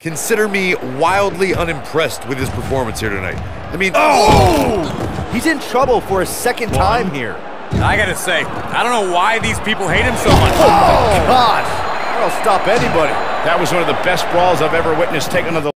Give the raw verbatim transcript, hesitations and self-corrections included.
consider me wildly unimpressed with his performance here tonight. I mean, oh! He's in trouble for a second One. time here. I gotta say, I don't know why these people hate him so much. Oh, gosh. That'll stop anybody. That was one of the best brawls I've ever witnessed taken to the